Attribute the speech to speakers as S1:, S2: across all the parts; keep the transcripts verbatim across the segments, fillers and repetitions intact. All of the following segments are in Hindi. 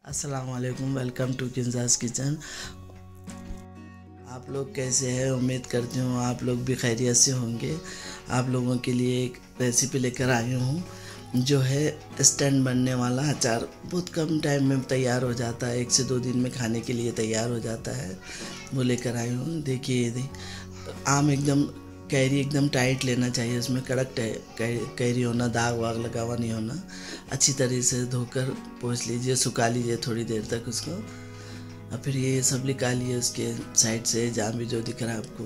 S1: अस्सलाम वालेकुम, वेलकम टू किंजास किचन। आप लोग कैसे हैं? उम्मीद करती हूँ आप लोग भी खैरियत से होंगे। आप लोगों के लिए एक रेसिपी लेकर आई हूँ जो है स्टैंड बनने वाला अचार। बहुत कम टाइम में तैयार हो जाता है, एक से दो दिन में खाने के लिए तैयार हो जाता है। वो लेकर आई हूँ। देखिए ये आम एकदम कैरी एकदम टाइट लेना चाहिए, उसमें कड़क कैरी होना, दाग वाग लगा हुआ नहीं होना। अच्छी तरह से धोकर पोंछ लीजिए, सुखा लीजिए थोड़ी देर तक उसको, और फिर ये सब निकालिए उसके साइड से, जहाँ भी जो दिख रहा है आपको।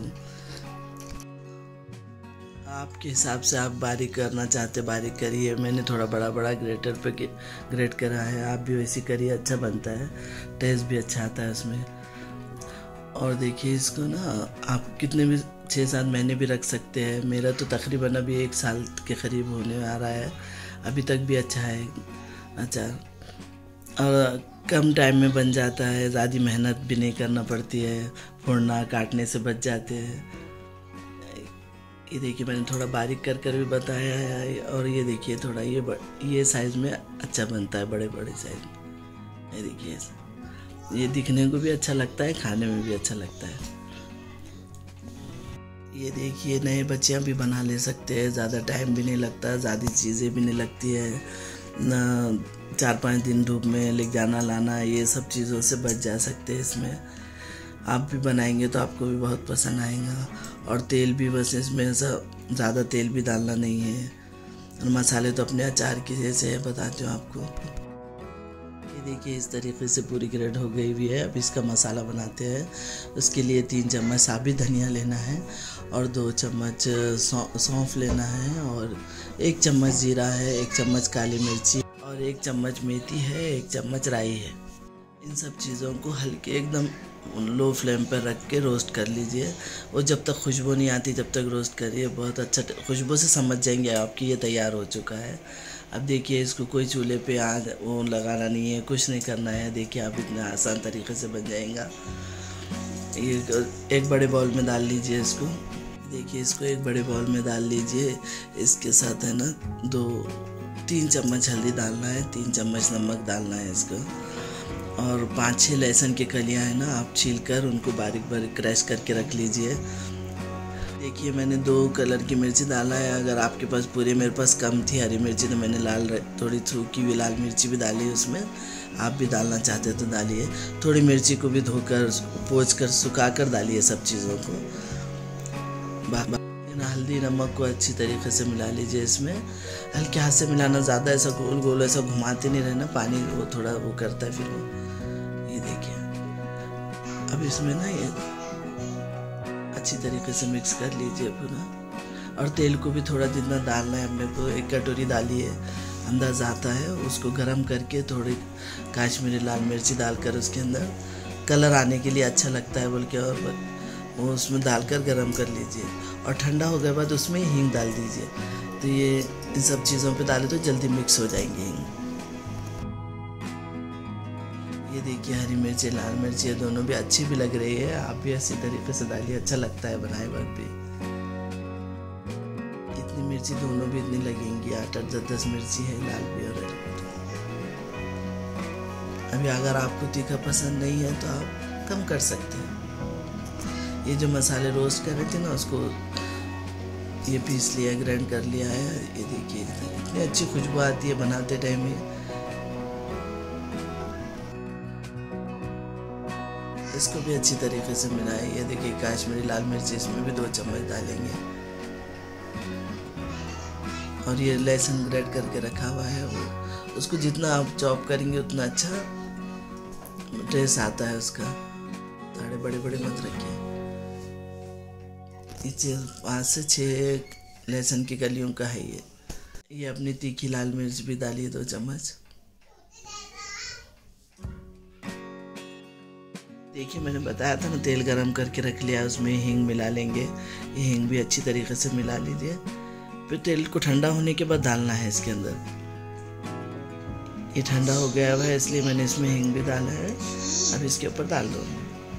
S1: आपके हिसाब से आप बारीक करना चाहते बारीक करिए। मैंने थोड़ा बड़ा बड़ा ग्रेटर पे ग्रेट करा है, आप भी वैसी करिए, अच्छा बनता है, टेस्ट भी अच्छा आता है उसमें। और देखिए इसको ना आप कितने भी छः सात महीने भी रख सकते हैं। मेरा तो तकरीबन अभी एक साल के करीब होने आ रहा है, अभी तक भी अच्छा है अचार, और कम टाइम में बन जाता है, ज़्यादा मेहनत भी नहीं करना पड़ती है, फोड़ना काटने से बच जाते हैं। ये देखिए मैंने थोड़ा बारीक कर कर भी बताया है। और ये देखिए थोड़ा ये ये साइज़ में अच्छा बनता है, बड़े बड़े साइज़। ये देखिए ये दिखने को भी अच्छा लगता है, खाने में भी अच्छा लगता है। ये देखिए नए बच्चियाँ भी बना ले सकते हैं, ज़्यादा टाइम भी नहीं लगता, ज़्यादा चीज़ें भी नहीं लगती है ना, चार पाँच दिन धूप में ले जाना लाना, ये सब चीज़ों से बच जा सकते हैं इसमें। आप भी बनाएंगे तो आपको भी बहुत पसंद आएगा। और तेल भी बस इसमें ऐसा ज़्यादा तेल भी डालना नहीं है, और मसाले तो अपने अचार के जैसे है, बताती हूँ आपको। ये देखिए इस तरीके से पूरी ग्रेड हो गई हुई है। अब इसका मसाला बनाते हैं। उसके लिए तीन चम्मच साबित धनिया लेना है, और दो चम्मच सौंफ लेना है, और एक चम्मच जीरा है, एक चम्मच काली मिर्ची, और एक चम्मच मेथी है, एक चम्मच राई है। इन सब चीज़ों को हल्के एकदम लो फ्लेम पर रख के रोस्ट कर लीजिए। वो जब तक खुशबू नहीं आती तब तक रोस्ट करिए, बहुत अच्छा। खुशबू से समझ जाएंगे आपकी ये तैयार हो चुका है। अब देखिए इसको कोई चूल्हे पे आग वो लगाना नहीं है, कुछ नहीं करना है। देखिए आप इतना आसान तरीके से बन जाएगा। ये एक बड़े बाउल में डाल लीजिए इसको। देखिए इसको एक बड़े बाउल में डाल लीजिए। इसके साथ है ना दो तीन चम्मच हल्दी डालना है, तीन चम्मच नमक डालना है इसको, और पाँच छः लहसुन की कलियाँ हैं ना, आप छील कर उनको बारीक बारीक क्रश करके रख लीजिए। देखिए मैंने दो कलर की मिर्ची डाला है। अगर आपके पास पूरे, मेरे पास कम थी हरी मिर्ची, तो मैंने लाल थोड़ी सूखी हुई लाल मिर्ची भी डाली उसमें। आप भी डालना चाहते तो डालिए। थोड़ी मिर्ची को भी धोकर पोंछ कर सुखा कर डालिए सब चीज़ों को। हल्दी नमक को अच्छी तरीके से मिला लीजिए इसमें। हल्के हाथ से मिलाना, ज़्यादा ऐसा गोल गोल ऐसा घुमाते नहीं रहना, पानी वो थोड़ा वो करता है फिर वो। ये देखिए अब इसमें ना ये अच्छी तरीके से मिक्स कर लीजिए पूरा। और तेल को भी थोड़ा जितना डालना है अपने को, एक कटोरी डालिए, अंदाज़ा आता है। उसको गरम करके थोड़ी काश्मीरी लाल मिर्ची डालकर उसके अंदर कलर आने के लिए अच्छा लगता है बोल के, और वो उसमें डालकर गरम कर लीजिए। और ठंडा हो गए बाद उसमें हींग डाल दीजिए। तो ये इन सब चीज़ों पे डाले तो जल्दी मिक्स हो जाएंगे हींग। ये देखिए हरी मिर्ची लाल मिर्ची दोनों भी अच्छी भी लग रही है। आप भी इसी तरीके से डालिए, अच्छा लगता है बनाए बाद भी। इतनी मिर्ची दोनों भी इतनी लगेंगी, आठ आठ दस दस मिर्ची है, लाल भी और हरी। अभी अगर आपको तीखा पसंद नहीं है तो आप कम कर सकते हैं। ये जो मसाले रोस्ट कर रहे थे ना, उसको ये पीस लिया, ग्राइंड कर लिया है। ये देखिए इतनी अच्छी खुशबू आती है बनाते टाइम में। इसको भी अच्छी तरीके से मिलाएं। ये देखिए काश्मीरी लाल मिर्ची इसमें भी दो चम्मच डालेंगे, और ये लहसुन ग्रेट करके रखा हुआ है, वो उसको जितना आप चॉप करेंगे उतना अच्छा टेस्ट आता है उसका। थोड़े बड़े बड़े मत रखिए। ये पाँच से छः लहसुन की कलियों का है ये। ये अपनी तीखी लाल मिर्च भी डालिए दो चम्मच। देखिए मैंने बताया था ना, तेल गरम करके रख लिया, उसमें हींग मिला लेंगे। ये हींग भी अच्छी तरीके से मिला लीजिए। फिर तेल को ठंडा होने के बाद डालना है इसके अंदर। ये ठंडा हो गया हुआ है इसलिए मैंने इसमें हींग भी डाला है। अब इसके ऊपर डाल दो।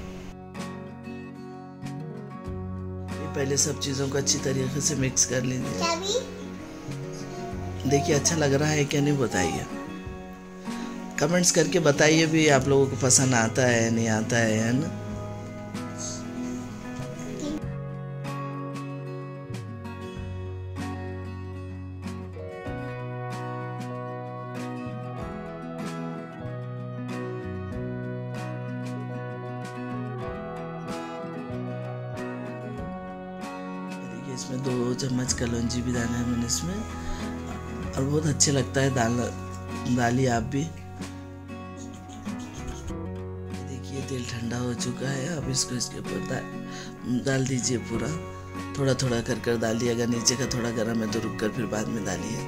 S1: पहले सब चीज़ों को अच्छी तरीके से मिक्स कर लीजिए। देखिए अच्छा लग रहा है क्या नहीं बताइए। कमेंट्स करके बताइए भी आप लोगों को पसंद आता है नहीं आता है, है ना। इसमें दो चम्मच कलौंजी भी डालना है मैंने इसमें, और बहुत अच्छे लगता है दाल डालिए आप भी। देखिए तेल ठंडा हो चुका है, अब इसको इसके ऊपर डाल डाल दीजिए पूरा, थोड़ा थोड़ा कर कर डालिए। अगर नीचे का थोड़ा गर्म है तो रुक कर फिर बाद में डालिए।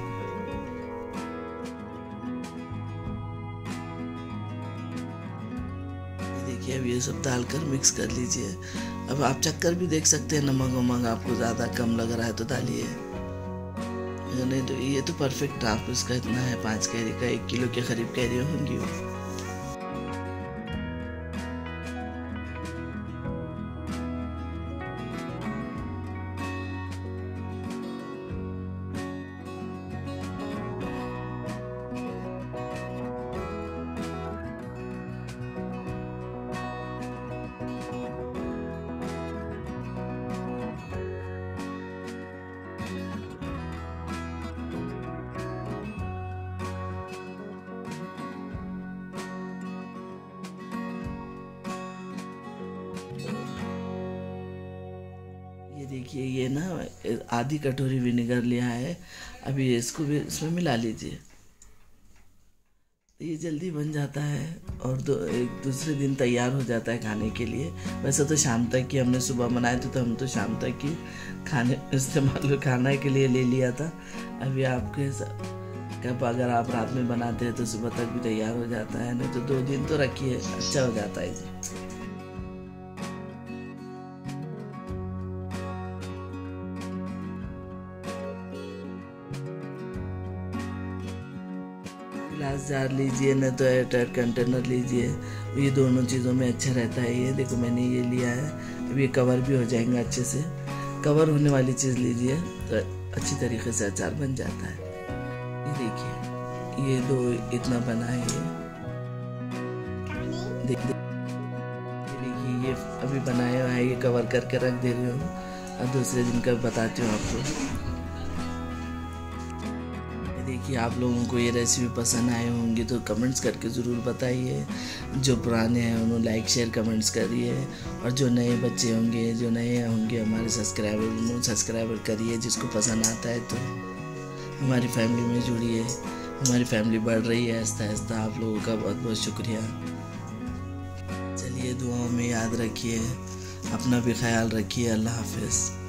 S1: देखिए अब ये सब डालकर मिक्स कर लीजिए। अब आप चक्कर भी देख सकते हैं, नमक वमक आपको ज़्यादा कम लग रहा है तो डालिए, नहीं तो ये तो परफेक्ट आपको इसका इतना है, पाँच कैरी का एक किलो के करीब कैरी होंगी वो। ये देखिए ये ना आधी कटोरी विनेगर लिया है, अभी इसको भी इसमें मिला लीजिए। ये जल्दी बन जाता है और दो एक दूसरे दिन तैयार हो जाता है खाने के लिए। वैसे तो शाम तक की हमने सुबह बनाए थे, तो हम तो शाम तक की खाने इस्तेमाल खाने के लिए ले लिया था। अभी आपके कब अगर आप रात में बनाते हैं तो सुबह तक भी तैयार हो जाता है, नहीं तो दो दिन तो रखिए, अच्छा हो जाता है। ग्लास जार लीजिए, न तो एयरटाइट कंटेनर लीजिए, ये दोनों चीज़ों में अच्छा रहता है। ये देखो मैंने ये लिया है, अब ये कवर भी हो जाएंगे अच्छे से। कवर होने वाली चीज़ लीजिए तो अच्छी तरीके से अचार बन जाता है। ये देखिए ये दो इतना बना है, ये देखिए ये अभी बनाया हुआ है, ये कवर करके रख दे रही हूँ और दूसरे दिन का बताती हूँ आपको। देखिए आप लोगों को ये रेसिपी पसंद आए होंगी तो कमेंट्स करके ज़रूर बताइए। जो पुराने हैं उन्होंने लाइक शेयर कमेंट्स करिए, और जो नए बच्चे होंगे जो नए होंगे हमारे सब्सक्राइबर उन्होंने सब्सक्राइबर करिए। जिसको पसंद आता है तो हमारी फैमिली में जुड़िए, हमारी फैमिली बढ़ रही है आहिस्ता आहिस्ता। आप लोगों का बहुत बहुत शुक्रिया। चलिए दुआओं में याद रखिए, अपना भी ख्याल रखिए। अल्लाह हाफिज़।